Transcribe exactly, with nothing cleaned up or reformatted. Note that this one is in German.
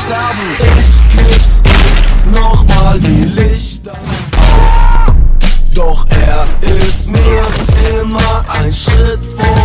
sterben. Ich knipse nochmal die Lichter auf, doch er ist mir immer ein Schritt vor.